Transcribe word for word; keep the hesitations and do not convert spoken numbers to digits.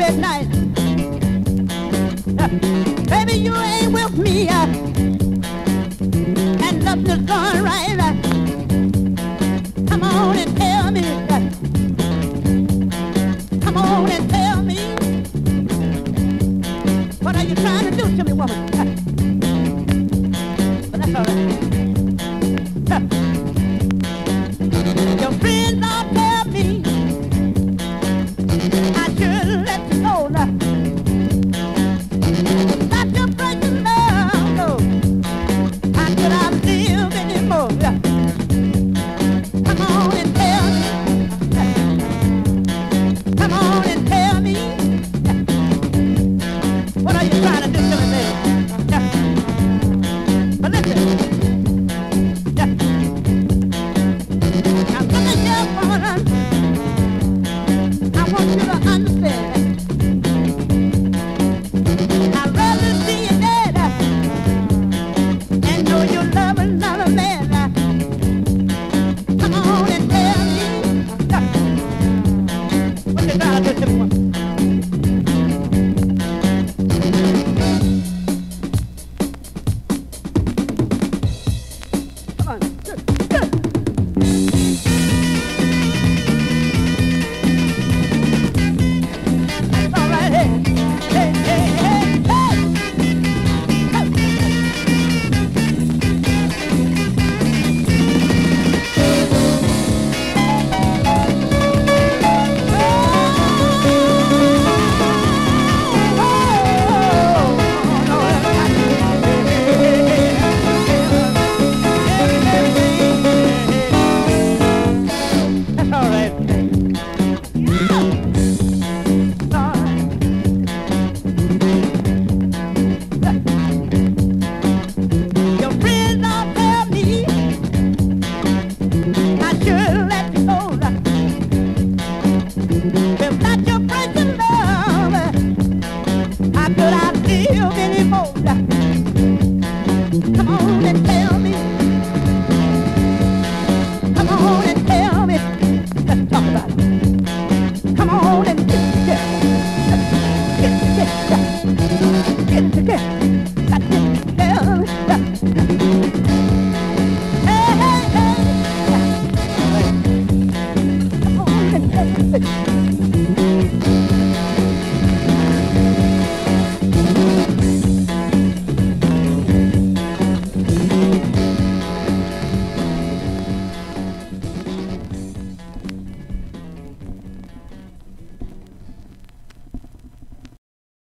at night. Uh, baby, you ain't with me, uh, and nothing's going right. Uh, come on and tell me. Uh, come on and tell me. What are you trying to do to me, woman? Uh, but that's all right. Uh, your friends all tell me I should let you know. Uh, not your precious love, no. How could I live anymore? Uh, come on and tell me. Uh, come on and tell me. Uh, what are you trying to do to me, baby? Uh, but listen. Uh, now look at your woman. I want you to understand. I'd rather see you dead uh, and know you love another man. Uh, come on and tell me. Uh, what you trying to do to me, woman? Come on. Good. Good. That's all right. Hey. Hey, hey, hey, hey. That's all right. Your friends all tell me I should let you know. Without your precious love, how could I live anymore? Come on and tell me. Come on and tell me. Let's talk about it. Come on and get it together. Get it together. Get it together. Got it together. Hey, hey, hey. Come on and get it.